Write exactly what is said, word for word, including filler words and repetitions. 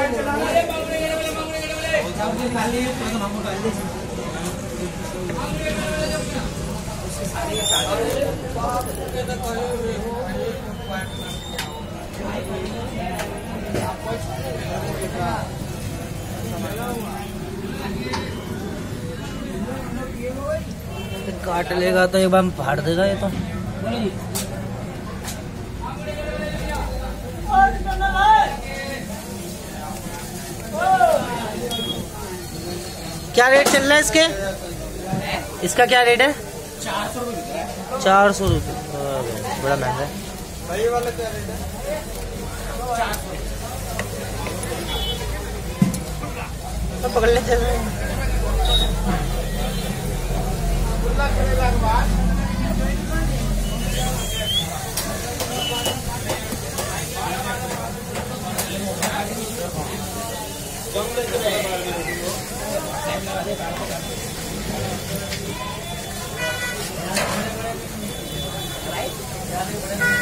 काट लेगा तो एक बार फाड़ देगा ये तो। क्या रेट चल रहा है इसके? इसका क्या रेट है? चार सौ रुपये। चार सौ रुपये बड़ा महंगा है। भाई वाला क्या रेट है? तो पकड़ ले चल रहे हैं। Right?